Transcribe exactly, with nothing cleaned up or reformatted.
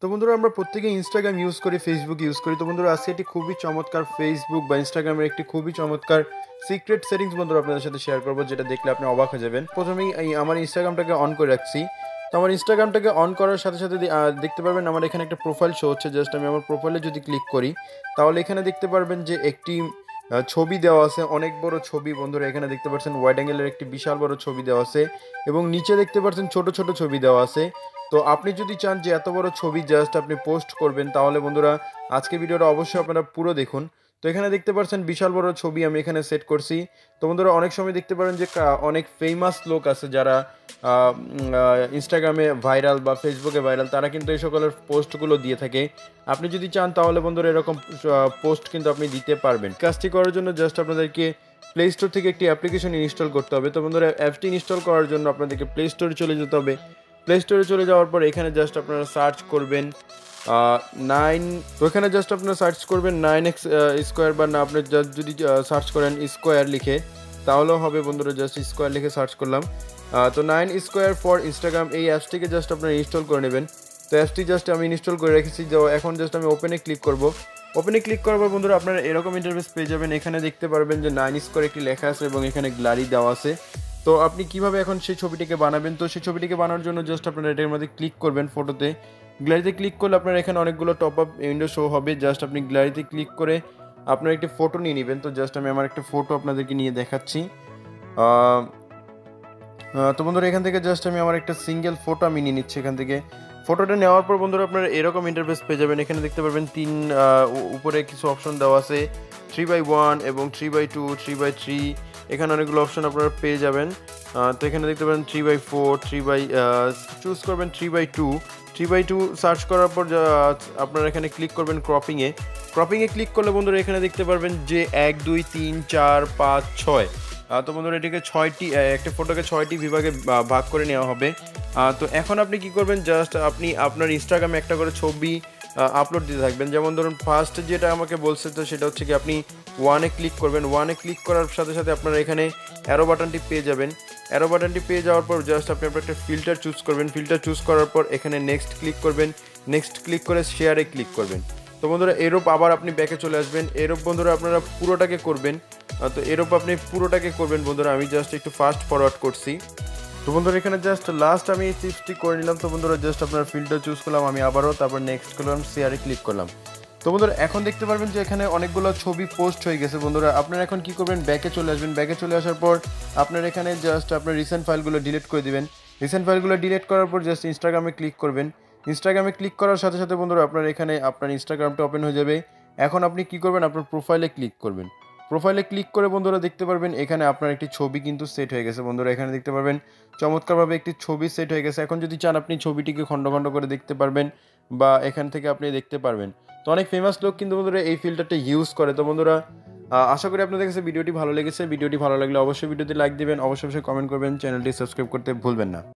তো বন্ধুরা আমরা প্রত্যেকে ইনস্টাগ্রাম ইউজ করি, ফেসবুক ইউজ করি। তো বন্ধুরা আজকে একটি খুবই চমৎকার ফেসবুক বা ইনস্টাগ্রামের একটি খুবই চমৎকার সিক্রেট সেটিংস বন্ধুরা আপনাদের সাথে শেয়ার করবো, যেটা দেখলে আপনি অবাক হয়ে যাবেন। প্রথমেই এই আমার ইনস্টাগ্রামটাকে অন করে রাখছি। তো আমার ইনস্টাগ্রামটাকে অন করার সাথে সাথে দে- আহ, দেখতে পারবেন আমার এখানে একটা প্রোফাইল শো হচ্ছে। জাস্ট আমি আমার প্রোফাইলে যদি ক্লিক করি তাহলে এখানে দেখতে পারবেন যে একটি আহ, ছবি দেওয়া আছে, অনেক বড় ছবি বন্ধুরা। এখানে দেখতে পাচ্ছেন ওয়াইড অ্যাঙ্গেলের একটি বিশাল বড় ছবি দেওয়া আছে এবং নিচে দেখতে পাচ্ছেন ছোট ছোট ছবি দেওয়া আছে। তো আপনি যদি চান যে এত বড় ছবি জাস্ট আপনি পোস্ট করবেন, তাহলে বন্ধুরা আজকে ভিডিওটা অবশ্যই আপনারা পুরো দেখুন। তো এখানে দেখতে পাচ্ছেন বিশাল বড় ছবি আমি এখানে সেট করছি। তো বন্ধুরা অনেক সময় দেখতে পারেন যে কা- অনেক ফেমাস লোক আছে যারা ইনস্টাগ্রামে ভাইরাল বা ফেসবুকে ভাইরাল, তারা কিন্তু এই সকলের পোস্টগুলো দিয়ে থাকে। আপনি যদি চান তাহলে বন্ধুরা এরকম পোস্ট কিন্তু আপনি দিতে পারবেন। কাজটি করার জন্য জাস্ট আপনাদেরকে প্লে স্টোর থেকে একটি অ্যাপ্লিকেশন ইনস্টল করতে হবে। তো বন্ধুরা অ্যাপটি ইনস্টল করার জন্য আপনাদেরকে প্লে স্টোরে চলে যেতে হবে। প্লে স্টোরে চলে যাওয়ার পর এখানে জাস্ট আপনারা সার্চ করবেন নাইন। তো এখানে জাস্ট আপনারা সার্চ করবেন নাইন এক্স স্কোয়ার, বা না আপনি just যদি সার্চ করেন স্কোয়ার লিখে তাহলেও হবে বন্ধুরা। জাস্ট স্কোয়ার লিখে সার্চ করলাম। আহ, তো নাইন স্কোয়ার ফর ইনস্টাগ্রাম এই অ্যাপসটিকে জাস্ট আপনারা ইনস্টল করে নেবেন। তো অ্যাপসটি জাস্ট আমি ইনস্টল করে রেখেছি। তো এখন জাস্ট আমি ওপেনে ক্লিক করব। ওপেনে ক্লিক করার পর বন্ধুরা আপনারা এরকম ইন্টারফেস পেয়ে যাবেন। এখানে দেখতে পারবেন যে নাইন স্কোয়ার একটি লেখা আছে এবং এখানে গ্যালারি দেওয়া আছে। তো আপনি কিভাবে এখন সেই ছবিটিকে বানাবেন, তো সেই ছবিটিকে বানানোর জন্য জাস্ট আপনারা এটার মধ্যে ক্লিক করবেন, ফটোতে গ্যালারিতে ক্লিক করলে আপনার এখানে অনেকগুলো টপ আপ উইন্ডো শো হবে। জাস্ট আপনি গ্যালারিতে ক্লিক করে আপনার একটি ফটো নিয়ে নেবেন। তো জাস্ট আমি আমার একটা ফটো আপনাদেরকে নিয়ে দেখাচ্ছি। আহ, আহ, তো বন্ধুরা এখান থেকে জাস্ট আমি আমার একটা সিঙ্গেল ফটো আমি নিয়ে নিচ্ছি এখান থেকে। ফটোটা নেওয়ার পর বন্ধুরা আপনারা এরকম ইন্টারফেস পেয়ে যাবেন। এখানে দেখতে পারবেন তিন আহ, উ- উপরে কিছু অপশন দেওয়া আছে, থ্রি বাই ওয়ান এবং three by two, three by three. এখানে অনেকগুলো অপশন আপনারা পেয়ে যাবেন। আহ, তো এখানে দেখতে পারেন three by four, three by choose করবেন three by two. Three by two search করার পর যা- আপনারা এখানে ক্লিক করবেন ক্রপিংয়ে। ক্রপিংয়ে ক্লিক করলে বন্ধুরা এখানে দেখতে পারবেন যে এক দুই তিন চার পাঁচ ছয়। আহ, তো বন্ধুরা এটিকে ছয়টি আহ, একটা ফটোকে ছয়টি বিভাগে আহ, ভাগ করে নেওয়া হবে। আহ, তো এখন আপনি কি করবেন, জাস্ট আপনি আপনার ইনস্টাগ্রামে একটা করে ছবি আপলোড দিতে থাকবেন। যেমন ধরুন ফার্স্ট যেটা আমাকে বলছে, তো সেটা হচ্ছে কি আপনি ওয়ানে ক্লিক করবেন। ওয়ানে ক্লিক করার সাথে সাথে আপনারা এখানে অ্যারো বাটনটি পেয়ে যাবেন। অ্যারো বাটনটি পেয়ে যাওয়ার পর জাস্ট আপনি আপনার একটা ফিল্টার চুজ করবেন। ফিল্টার চুজ করার পর এখানে নেক্সট ক্লিক করবেন। নেক্সট ক্লিক করে শেয়ারে ক্লিক করবেন। তো বন্ধুরা এরূপ আবার আপনি ব্যাকে চলে আসবেন। এরূপ বন্ধুরা আপনারা পুরোটাকে করবেন। আহ, তো এরূপ আপনি পুরোটাকে করবেন বন্ধুরা। আমি জাস্ট একটু ফাস্ট ফরওয়ার্ড করছি। তো বন্ধুরা এখানে জাস্ট লাস্ট আমি এই টিপসটি করে নিলাম। তো বন্ধুরা জাস্ট আপনার ফিল্টার চুজ করলাম আমি আবারও, তারপর নেক্সট করলাম, শেয়ারে ক্লিক করলাম। তো বন্ধুরা এখন দেখতে পারবেন যে এখানে অনেকগুলো ছবি পোস্ট হয়ে গেছে। বন্ধুরা আপনারা এখন কি করবেন, ব্যাকে চলে আসবেন। ব্যাকে চলে আসার পর আপনার এখানে জাস্ট আপনার রিসেন্ট ফাইলগুলো ডিলিট করে দিবেন। রিসেন্ট ফাইলগুলো ডিলিট করার পর জাস্ট ইনস্টাগ্রামে ক্লিক করবেন। ইনস্টাগ্রামে ক্লিক করার সাথে সাথে বন্ধুরা আপনার এখানে আপনার ইনস্টাগ্রামটা ওপেন হয়ে যাবে। এখন আপনি কি করবেন, আপনার প্রোফাইলে ক্লিক করবেন। প্রোফাইলে ক্লিক করে বন্ধুরা দেখতে পারবেন এখানে আপনার একটি ছবি কিন্তু সেট হয়ে গেছে। বন্ধুরা এখানে দেখতে পারবেন চমৎকারভাবে একটি ছবি সেট হয়ে গেছে। এখন যদি চান আপনি ছবিটিকে খণ্ড খণ্ড করে দেখতে পারবেন, বা এখান থেকে আপনি দেখতে পারবেন। তো অনেক ফেমাস লোক কিন্তু বন্ধুরা এই ফিল্টারটা ইউজ করে। তো বন্ধুরা আহ, আশা করি আপনাদের কাছে ভিডিওটি ভালো লেগেছে। ভিডিওটি ভালো লাগলে অবশ্যই ভিডিওতে লাইক দিবেন, অবশ্যই অবশ্যই কমেন্ট করবেন, চ্যানেলটি সাবস্ক্রাইব করতে ভুলবেন না।